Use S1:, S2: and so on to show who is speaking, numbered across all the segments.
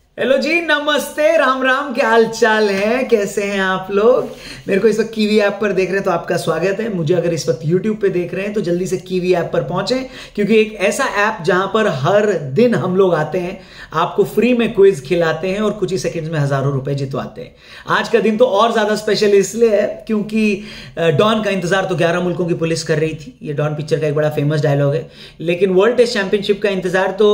S1: Hello जी, नमस्ते, राम राम, क्या हाल चाल है, कैसे हैं आप लोग। मेरे को इस वक्त कीवी ऐप पर देख रहे हैं तो आपका स्वागत है। मुझे अगर इस वक्त यूट्यूब पे देख रहे हैं तो जल्दी से कीवी ऐप पर पहुंचें, क्योंकि एक ऐसा ऐप जहां पर हर दिन हम लोग आते हैं, आपको फ्री में क्विज खिलाते हैं और कुछ ही सेकंड्स में हजारों रुपए जितवाते हैं। आज का दिन तो और ज्यादा स्पेशल इसलिए है क्योंकि डॉन का इंतजार तो 11 मुल्कों की पुलिस कर रही थी। ये डॉन पिक्चर का एक बड़ा फेमस डायलॉग है। लेकिन वर्ल्ड टेस्ट चैंपियनशिप का इंतजार तो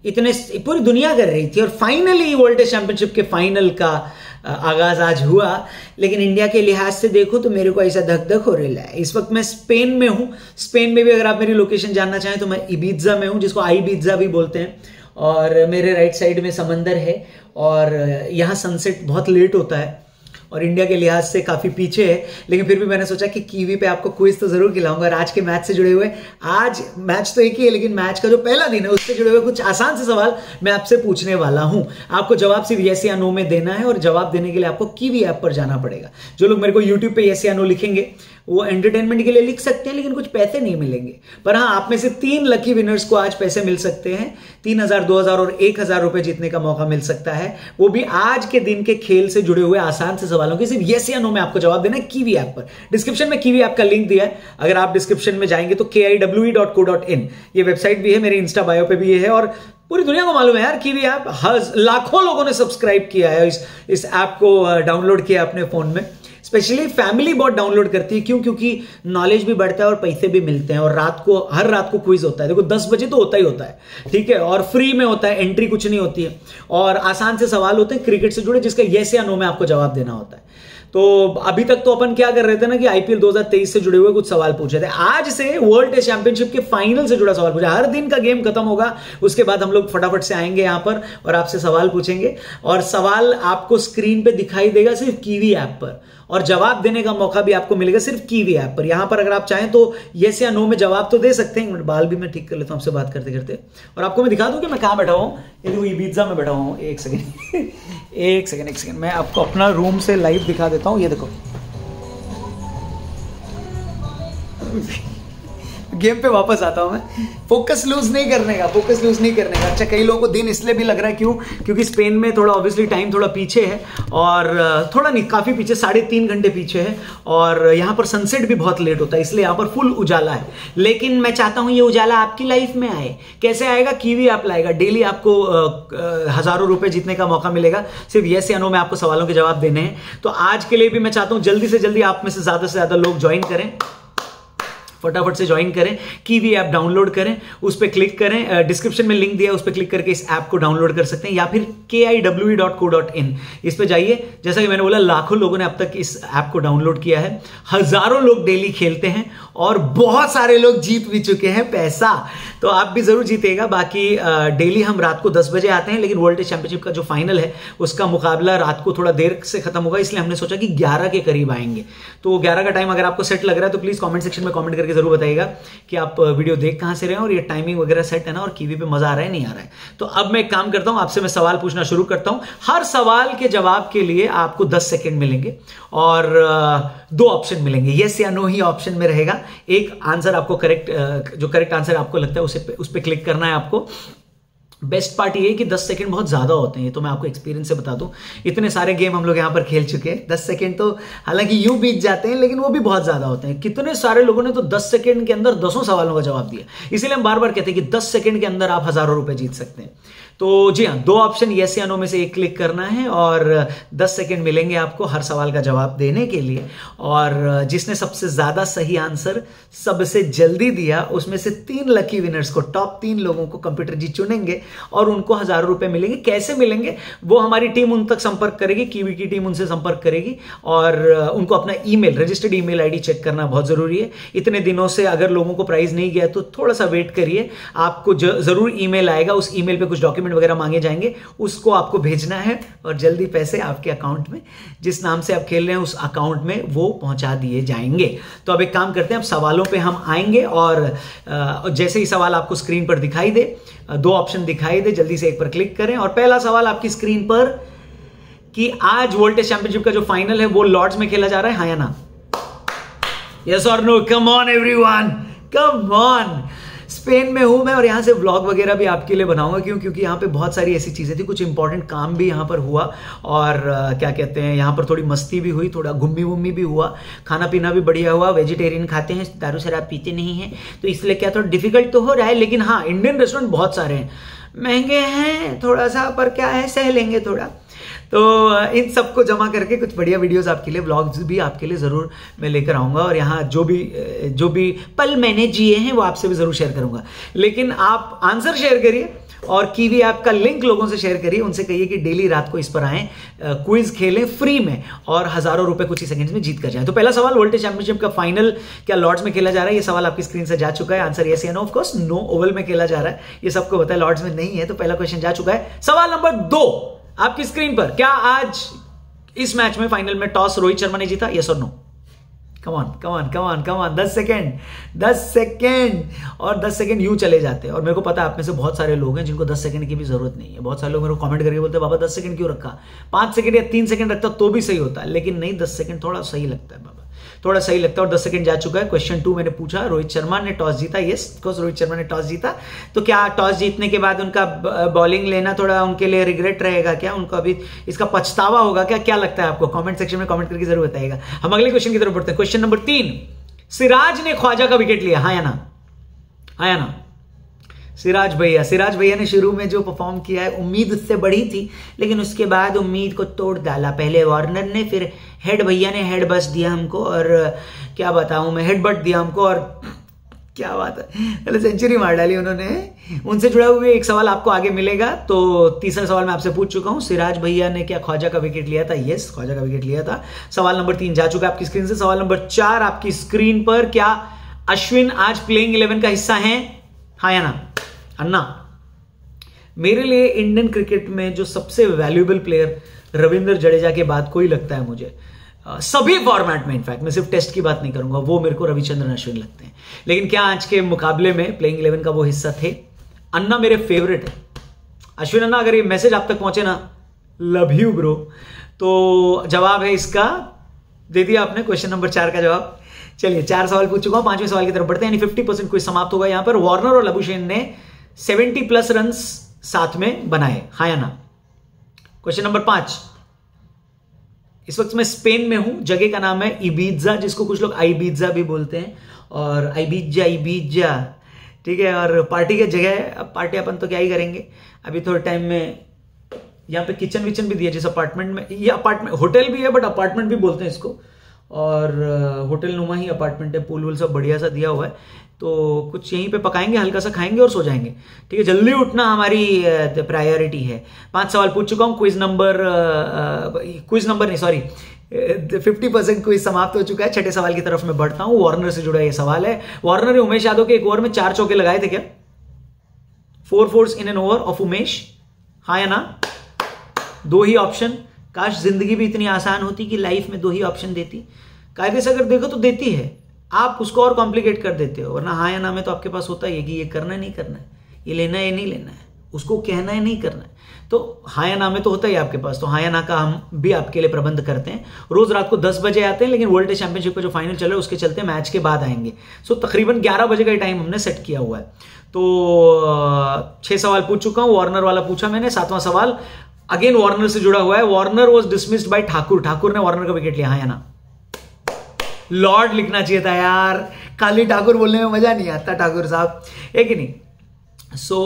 S1: पूरी दुनिया कर रही थी और फाइनली वर्ल्ड टेस्ट चैंपियनशिप के फाइनल का आगाज आज हुआ। लेकिन इंडिया के लिहाज से देखो तो मेरे को ऐसा धक धक हो रहा है। इस वक्त मैं स्पेन में हूं। स्पेन में भी अगर आप मेरी लोकेशन जानना चाहें तो मैं इबीजा में हूं, जिसको आईबीजा भी बोलते हैं। और मेरे राइट साइड में समंदर है और यहां सनसेट बहुत लेट होता है और इंडिया के लिहाज से काफी पीछे है। लेकिन फिर भी मैंने सोचा कि कीवी पे आपको क्विज तो जरूर खिलाऊंगा। और आज के मैच से जुड़े हुए, आज मैच तो एक ही है लेकिन मैच का जो पहला दिन है उससे जुड़े हुए कुछ आसान से सवाल मैं आपसे पूछने वाला हूं। आपको जवाब सिर्फ यस या नो में देना है और जवाब देने के लिए आपको कीवी ऐप पर जाना पड़ेगा। जो लोग मेरे को यूट्यूब पे यस या नो लिखेंगे वो एंटरटेनमेंट के लिए लिख सकते हैं, लेकिन कुछ पैसे नहीं मिलेंगे। पर हाँ, आप में से 3 लकी विनर्स को आज पैसे मिल सकते हैं। 3000, 2000 और 1000 रुपए जीतने का मौका मिल सकता है, वो भी आज के दिन के खेल से जुड़े हुए आसान से सवालों के सिर्फ यस या नो में आपको जवाब देना है कीवी ऐप पर। डिस्क्रिप्शन में कीवी ऐप का लिंक दिया है। अगर आप डिस्क्रिप्शन में जाएंगे तो kiwe.co.in ये वेबसाइट भी है, मेरे इंस्टा बायो पे भी ये है और पूरी दुनिया को मालूम है यार कीवी ऐप। लाखों लोगों ने सब्सक्राइब किया है, इस ऐप को डाउनलोड किया अपने फोन में। स्पेशली फैमिली बहुत डाउनलोड करती है। क्यों? क्योंकि नॉलेज भी बढ़ता है और पैसे भी मिलते हैं। और हर रात को क्विज होता है। देखो 10 बजे तो होता ही होता है, ठीक है, और फ्री में होता है, एंट्री कुछ नहीं होती है और आसान से सवाल होते हैं क्रिकेट से जुड़े, जिसका यस या नो में आपको जवाब देना होता है। तो अभी तक तो अपन क्या कर रहे थे ना कि आईपीएल 2023 से जुड़े हुए कुछ सवाल पूछे थे। आज से वर्ल्ड टेस्ट चैंपियनशिप के फाइनल से जुड़ा सवाल पूछा। हर दिन का गेम खत्म होगा, उसके बाद हम लोग फटाफट से आएंगे यहां पर और आपसे सवाल पूछेंगे। और सवाल आपको स्क्रीन पे दिखाई देगा सिर्फ कीवी ऐप पर, और जवाब देने का मौका भी आपको मिलेगा सिर्फ कीवी ऐप पर। यहां पर अगर आप चाहें तो यस या नो में जवाब तो दे सकते हैं। बाल भी मैं ठीक कर लेता हूं आपसे बात करते करते, और आपको मैं दिखा दूं कि मैं कहां बैठा हूं। ये देखो इबीजा में बैठा हूं। एक सेकंड मैं आपको अपना रूम से लाइव दिखा देता हूं। ये देखो गेम पे वापस आता हूं मैं। फोकस लूज नहीं करने का। अच्छा, कई लोगों को दिन इसलिए भी लग रहा है, क्यों? क्योंकि स्पेन में थोड़ा ऑब्वियसली टाइम थोड़ा पीछे है, और थोड़ा नहीं, काफी पीछे, 3.5 घंटे पीछे है। और यहां पर सनसेट भी बहुत लेट होता है, इसलिए यहां पर फुल उजाला है। लेकिन मैं चाहता हूं ये उजाला आपकी लाइफ में आए। कैसे आएगा? कीवी ऐप लाएगा। डेली आपको हजारों रुपए जीतने का मौका मिलेगा। सिर्फ यस या नो में आपको सवालों के जवाब देने हैं। तो आज के लिए भी मैं चाहता हूं जल्दी से जल्दी आप में से ज्यादा लोग ज्वाइन करें, फटाफट से ज्वाइन करें, कीवी ऐप डाउनलोड करें, उस पर क्लिक करें। डिस्क्रिप्शन में लिंक दिया है, उस पर क्लिक करके इस ऐप को डाउनलोड कर सकते हैं, या फिर kiwe.co.in इस पे जाइए। जैसा कि मैंने बोला, लाखों लोगों ने अब तक इस ऐप को डाउनलोड किया है। हजारों लोग डेली खेलते हैं और बहुत सारे लोग जीत भी चुके हैं पैसा। तो आप भी जरूर जीतेगा। बाकी डेली हम रात को 10 बजे आते हैं, लेकिन वर्ल्ड टेस्ट चैंपियनशिप का जो फाइनल है उसका मुकाबला रात को थोड़ा देर से खत्म होगा, इसलिए हमने सोचा कि 11 के करीब आएंगे। तो 11 का टाइम अगर आपको सेट लग रहा है तो प्लीज कमेंट सेक्शन में कमेंट करके जरूर बताइएगा कि आप वीडियो देख कहां से रहे हैं और ये टाइमिंग वगैरह सेट है ना, और कीवी पे मजा आ रहा है नहीं आ रहा है। तो अब मैं एक काम करता हूं, आपसे मैं सवाल पूछना शुरू करता हूं। हर सवाल के जवाब के लिए आपको 10 सेकंड मिलेंगे और 2 ऑप्शन मिलेंगे, यस या नो ही ऑप्शन में रहेगा। एक आंसर आपको जो करेक्ट आंसर आपको लगता है उस पर क्लिक करना है आपको। बेस्ट पार्ट ये है कि 10 सेकंड बहुत ज्यादा होते हैं, ये तो मैं आपको एक्सपीरियंस से बता दूं। इतने सारे गेम हम लोग यहां पर खेल चुके हैं। 10 सेकंड तो हालांकि यूं बीत जाते हैं, लेकिन वो भी बहुत ज्यादा होते हैं। कितने सारे लोगों ने तो 10 सेकंड के अंदर 10 सवालों का जवाब दिया। इसीलिए हम बार बार कहते हैं कि 10 सेकंड के अंदर आप हजारों रुपए जीत सकते हैं। तो जी हाँ, 2 ऑप्शन यस या नो में से एक क्लिक करना है और 10 सेकंड मिलेंगे आपको हर सवाल का जवाब देने के लिए। और जिसने सबसे ज्यादा सही आंसर सबसे जल्दी दिया, उसमें से 3 लकी विनर्स को, टॉप 3 लोगों को कंप्यूटर जी चुनेंगे और उनको हजारों रुपए मिलेंगे। कैसे मिलेंगे वो हमारी टीम उन तक संपर्क करेगी, कीवी की टीम उनसे संपर्क करेगी और उनको अपना email, registered email ID check करना बहुत जरूरी है। इतने दिनों से अगर लोगों को प्राइज नहीं गया तो थोड़ा सा वेट करिए, आपको जरूर ईमेल आएगा। उस ईमेल पे कुछ डॉक्यूमेंट वगैरह मांगे जाएंगे, उसको आपको भेजना है और जल्दी पैसे आपके अकाउंट में, जिस नाम से आप खेल रहे हैं उस अकाउंट में वो पहुंचा दिए जाएंगे। तो अब एक काम करते हैं, अब सवालों पे हम आएंगे और जैसे ही सवाल आपको स्क्रीन पर दिखाई दे, 2 ऑप्शन दिखाई दे, जल्दी से एक पर क्लिक करें। और पहला सवाल आपकी स्क्रीन पर कि आज वर्ल्ड टेस्ट चैंपियनशिप का जो फाइनल है वो लॉर्ड्स में खेला जा रहा है, हाँ या ना? यस और no? Come on everyone, come on. Spain में हूं मैं और यहाँ से व्लॉग वगैरह भी आपके लिए बनाऊंगा। क्योंकि यहाँ पे बहुत सारी ऐसी चीजें थी, कुछ इंपॉर्टेंट काम भी यहाँ पर हुआ और क्या कहते हैं, यहाँ पर थोड़ी मस्ती भी हुई, थोड़ा घूमी वूमी भी हुआ, खाना पीना भी बढ़िया हुआ। वेजिटेरियन खाते हैं, दारू शराब पीते नहीं है, तो इसलिए क्या थोड़ा डिफिकल्ट तो हो रहा है, लेकिन हाँ इंडियन रेस्टोरेंट बहुत सारे हैं, महंगे हैं थोड़ा सा, पर क्या है सह लेंगे थोड़ा। तो इन सबको जमा करके कुछ बढ़िया वीडियोस आपके लिए, व्लॉग्स भी आपके लिए जरूर मैं लेकर आऊंगा और यहाँ जो भी पल मैंने जिए हैं वो आपसे भी जरूर शेयर करूंगा। लेकिन आप आंसर शेयर करिए और कीवी ऐप का लिंक लोगों से शेयर करिए, उनसे कहिए कि डेली रात को इस पर आएं, क्विज खेलें फ्री में और हजारों रुपए कुछ ही सेकंड्स में जीत कर जाएं। तो पहला सवाल, वोल्टेज चैंपियनशिप का फाइनल क्या लॉर्ड्स में खेला जा रहा है? ये सवाल आपकी स्क्रीन से जा चुका है, आंसर यस या no. Of course no, Oval में खेला जा रहा है, ये सबको पता है, लॉर्ड्स में नहीं है। तो पहला क्वेश्चन जा चुका है। सवाल नंबर 2 आपकी स्क्रीन पर, क्या आज इस मैच में फाइनल में टॉस रोहित शर्मा ने जीता? यस और नो? कम ऑन 10 सेकेंड और 10 सेकेंड यूं चले जाते हैं। और मेरे को पता है आप में से बहुत सारे लोग हैं जिनको 10 सेकंड की भी जरूरत नहीं है। बहुत सारे लोग मेरे को कमेंट करके बोलते हैं बाबा 10 सेकंड क्यों रखा, 5 सेकंड या 3 सेकंड रखता तो भी सही होता है, लेकिन नहीं, 10 सेकंड थोड़ा सही लगता है बाबा, थोड़ा सही लगता है। और 10 सेकंड जा चुका है। क्वेश्चन 2 मैंने पूछा, रोहित शर्मा ने टॉस जीता। यस ऑफकोर्स रोहित शर्मा ने टॉस जीता। तो क्या टॉस जीतने के बाद उनका बॉलिंग लेना थोड़ा उनके लिए रिग्रेट रहेगा क्या, उनको अभी इसका पछतावा होगा क्या? क्या लगता है आपको? कमेंट सेक्शन में कमेंट करके जरूर बताइएगा। हम अगले क्वेश्चन की तरफ बढ़ते हैं। क्वेश्चन नंबर 3, सिराज ने ख्वाजा का विकेट लिया, हाँ या ना? हाँ या ना? सिराज भैया ने शुरू में जो परफॉर्म किया है उम्मीद उससे बढ़ी थी, लेकिन उसके बाद उम्मीद को तोड़ डाला। पहले वार्नर ने, फिर हेड भैया ने हेड बस दिया हमको, और क्या बताऊं मैं, हेड बट दिया हमको, और क्या बात है, पहले सेंचुरी मार डाली उन्होंने। उनसे जुड़ा हुआ एक सवाल आपको आगे मिलेगा। तो तीसरा सवाल मैं आपसे पूछ चुका हूं, सिराज भैया ने क्या ख्वाजा का विकेट लिया था? यस, ख्वाजा का विकेट लिया था। सवाल नंबर 3 जा चुका है आपकी स्क्रीन से। सवाल नंबर 4 आपकी स्क्रीन पर, क्या अश्विन आज प्लेइंग 11 का हिस्सा है? हाँ या ना? अन्ना, मेरे लिए इंडियन क्रिकेट में जो सबसे वैल्यूएबल प्लेयर रविंद्र जडेजा के बाद कोई लगता है मुझे, सभी फॉर्मेट में, इनफैक्ट मैं सिर्फ टेस्ट की बात नहीं करूंगा, वो मेरे को रविचंद्रन अश्विन लगते हैं। लेकिन क्या आज के मुकाबले में प्लेइंग 11 का वो हिस्सा थे? अन्ना मेरे फेवरेट है। अश्विन अन्ना, अगर ये मैसेज आप तक पहुंचे ना, लव यू ब्रो। तो जवाब है इसका, दे दिया आपने क्वेश्चन नंबर 4 का जवाब। चलिए 4 सवाल पूछ चुका हूं, 5वें सवाल की तरफ बढ़ते हैं। यानी 50% क्विज समाप्त होगा यहां पर। वार्नर और लबुशेन ने 70+ रन साथ में बनाए, हाँ या ना? क्वेश्चन नंबर 5, इस वक्त मैं स्पेन में हूं, जगह का नाम है इबीजा, जिसको कुछ लोग आईबीजा भी बोलते हैं, और आईबीजा ठीक है। और पार्टी की जगह है, अब पार्टी अपन तो क्या ही करेंगे अभी थोड़े टाइम में। यहाँ पे किचन विचन भी दिया, जिस अपार्टमेंट में, ये अपार्टमेंट होटल भी है बट अपार्टमेंट भी बोलते हैं इसको, और होटल नुमा ही अपार्टमेंट है, पूल वूल सब बढ़िया सा दिया हुआ है। तो कुछ यहीं पे पकाएंगे, हल्का सा खाएंगे और सो जाएंगे, ठीक है। जल्दी उठना हमारी प्रायोरिटी है। 5 सवाल पूछ चुका हूं, क्विज नंबर नहीं, सॉरी 50% क्विज समाप्त हो चुका है। 6ठे सवाल की तरफ मैं बढ़ता हूं। वार्नर से जुड़ा यह सवाल है, वार्नर ने उमेश यादव के एक ओवर में 4 चौके लगाए थे क्या? 4 fours in an over of Umesh, हाँ या ना? 2 ही ऑप्शन। काश जिंदगी भी इतनी आसान होती कि लाइफ में 2 ही ऑप्शन देती। कायदे से अगर देखो तो देती है, आप उसको और कॉम्प्लिकेट कर देते हो। वरना हाँ या ना में तो आपके पास होता ही है कि ये करना है नहीं करना है, ये लेना है नहीं लेना है, उसको कहना है नहीं करना है। तो हाँ या ना में तो होता ही आपके पास। तो हाँ या ना का हम भी आपके लिए प्रबंध करते हैं। रोज रात को 10 बजे आते हैं, लेकिन वर्ल्ड टेस्ट चैंपियनशिप का जो फाइनल चल रहा है उसके चलते मैच के बाद आएंगे। सो तकरीबन 11 बजे का टाइम हमने सेट किया हुआ है। तो 6 सवाल पूछ चुका हूं, वार्नर वाला पूछा मैंने। 7वां सवाल अगेन वार्नर से जुड़ा हुआ है। Warner was dismissed by Thakur, Thakur ने वार्नर का विकेट लिया, हाँ या ना? लॉर्ड लिखना चाहिए था यार, खाली ठाकुर बोलने में मजा नहीं आता ठाकुर साहब, है कि नहीं? So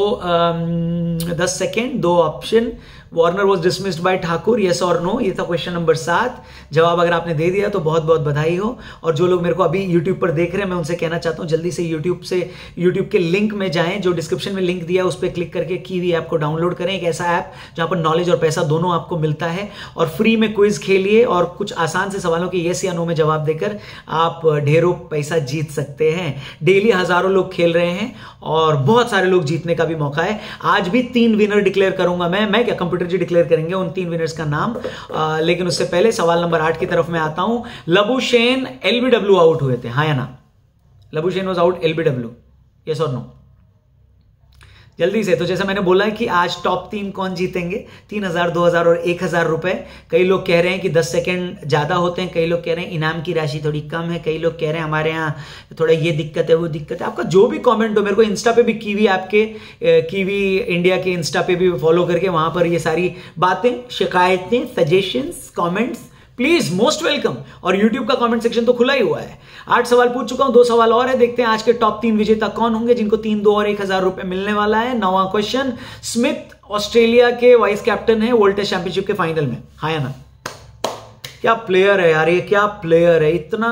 S1: 10 second, 2 option. Warner was dismissed by Thakur, yes और नो, ये था क्वेश्चन नंबर 7। जवाब अगर आपने दे दिया तो बहुत बहुत बधाई हो। और जो लोग मेरे को अभी यूट्यूब पर देख रहे हैं, मैं उनसे कहना चाहता हूं जल्दी से यूट्यूब के लिंक में जाएं, जो डिस्क्रिप्शन में लिंक दिया उस पर क्लिक करके कीवी ऐप को डाउनलोड करें। एक ऐसा ऐप जहां पर नॉलेज और पैसा दोनों आपको मिलता है, और फ्री में क्विज खेलिए और कुछ आसान से सवालों के यस या नो में जवाब देकर आप ढेरों पैसा जीत सकते हैं। डेली हजारों लोग खेल रहे हैं और बहुत सारे लोग जीतने का भी मौका है। आज भी 3 विनर डिक्लेयर करूंगा मैं क्या, कंप्यूटर जी डिक्लेयर करेंगे उन 3 विनर्स का नाम। लेकिन उससे पहले सवाल नंबर 8 की तरफ मैं आता हूं। लबुशेन एलबीडब्ल्यू आउट हुए थे, हाँ या ना? Labuschagne was out LBW, yes और नो? जल्दी से। तो जैसा मैंने बोला है कि आज टॉप 3 कौन जीतेंगे, 3000, 2000 और 1000 रुपए। कई लोग कह रहे हैं कि 10 सेकंड ज्यादा होते हैं, कई लोग कह रहे हैं इनाम की राशि थोड़ी कम है, कई लोग कह रहे हैं हमारे यहाँ थोड़ा ये दिक्कत है वो दिक्कत है। आपका जो भी कमेंट हो, मेरे को इंस्टा पे भी कीवी ऐप के कीवी इंडिया के इंस्टा पे भी फॉलो करके वहां पर ये सारी बातें, शिकायतें, suggestions, comments please most welcome. और यूट्यूब का कमेंट सेक्शन तो खुला ही हुआ है। 8 सवाल पूछ चुका हूं, 2 सवाल और है। देखते हैं आज के टॉप 3 विजेता कौन होंगे जिनको 3, 2 और 1000 रुपए मिलने वाला है। 9वां क्वेश्चन, स्मिथ ऑस्ट्रेलिया के वाइस कैप्टन है वर्ल्ड टेस्ट चैंपियनशिप के फाइनल में, हाँ या ना? क्या प्लेयर है यार ये, क्या प्लेयर है, इतना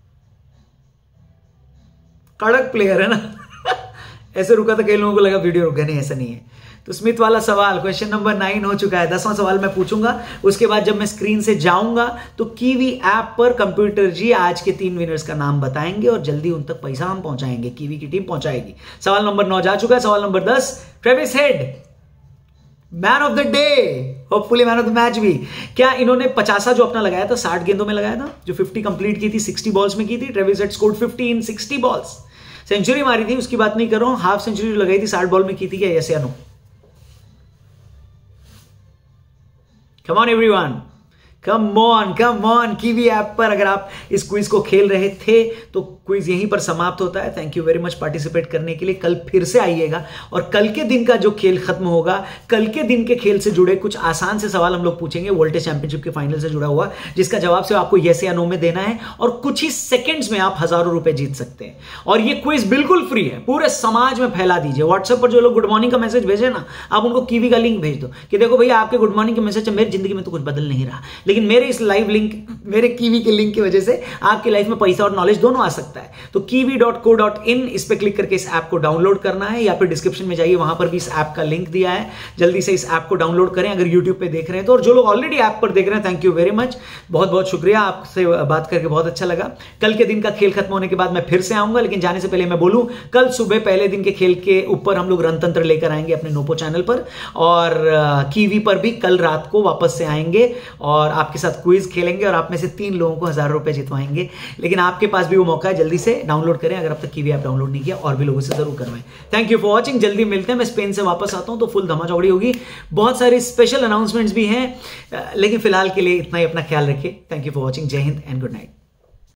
S1: कड़क प्लेयर है ना। ऐसे रुका था, कई लोगों को लगा वीडियो रुका, नहीं ऐसा नहीं है। तो स्मिथ वाला सवाल क्वेश्चन नंबर 9 हो चुका है। 10वां सवाल मैं पूछूंगा, उसके बाद जब मैं स्क्रीन से जाऊंगा तो कीवी ऐप पर कंप्यूटर जी आज के 3 विनर्स का नाम बताएंगे और जल्दी उन तक पैसा हम पहुंचाएंगे, कीवी की टीम पहुंचाएगी। सवाल नंबर 9 जा चुका है। सवाल नंबर 10, Travis Head man of the day, hopefully man of the match भी। क्या इन्होंने 50 जो अपना लगाया था 60 गेंदों में लगाया था, जो 50 कंप्लीट की थी 60 बॉल्स में की थी। Travis Head scored 50 in 60 balls, century मारी थी, उसकी बात नहीं कर रहा हूं। हाफ सेंचुरी लगाई थी 60 बॉल में की थी, क्या यस या no? Come on everyone, come on। Kiwi app पर अगर आप इस क्विज को खेल रहे थे तो क्विज यहीं पर समाप्त होता है। Thank you very much participate करने के लिए। कल फिर से आइएगा और कल के दिन का जो खेल खत्म होगा, कल के दिन के खेल से जुड़े कुछ आसान से सवाल हम लोग पूछेंगे वर्ल्ड टेस्ट चैंपियनशिप के फाइनल से जुड़ा हुआ, जिसका जवाब से आपको यस या नो में देना है और कुछ ही सेकंड्स में आप हजारों रुपए जीत सकते हैं। और ये क्विज बिल्कुल फ्री है, पूरे समाज में फैला दीजिए। व्हाट्सएप पर जो लोग गुड मॉर्निंग का मैसेज भेजे ना, आप उनको कीवी का लिंक भेज दो कि देखो भैया आपके गुड मॉर्निंग के मैसेज से मेरी जिंदगी में तो कुछ बदल नहीं रहा, लेकिन मेरे इस लाइव लिंक, मेरे कीवी के लिंक की वजह से आपकी लाइफ में पैसा और नॉलेज दोनों आ सकता है। तो kiwi.co.in इस पे क्लिक करके इस ऐप को डाउनलोड करना है, या फिर डिस्क्रिप्शन में जाइए, वहां पर भी इस ऐप का लिंक दिया है। जल्दी से इस ऐप को डाउनलोड करें अगर यूट्यूब पे देख रहे हैं तो। और जो लोग ऑलरेडी ऐप पर देख रहे हैं, थैंक यू वेरी मच, बहुत बहुत शुक्रिया, आपसे बात करके बहुत अच्छा लगा। कल के दिन का खेल खत्म होने के बाद मैं फिर से आऊंगा, लेकिन जाने से पहले मैं बोलूं, कल सुबह पहले दिन के खेल के ऊपर हम लोग रणतंत्र लेकर आएंगे अपने नोपो चैनल पर, और कीवी पर भी कल रात को वापस से आएंगे और आपके साथ क्विज खेलेंगे और आप में से 3 लोगों को 1000 रुपए जितवाएंगे। लेकिन आपके पास भी वो मौका है, जल्दी से डाउनलोड करें अगर अब तक कीवी ऐप डाउनलोड नहीं किया, और भी लोगों से जरूर करवाएं। थैंक यू फॉर वॉचिंग, जल्दी मिलते हैं। मैं स्पेन से वापस आता हूं तो फुल धमाचौड़ी होगी, बहुत सारे स्पेशल अनाउंसमेंट्स भी हैं, लेकिन फिलहाल के लिए इतना ही। अपना ख्याल रखिए। थैंक यू फॉर वॉचिंग, जय हिंद एंड गुड नाइट।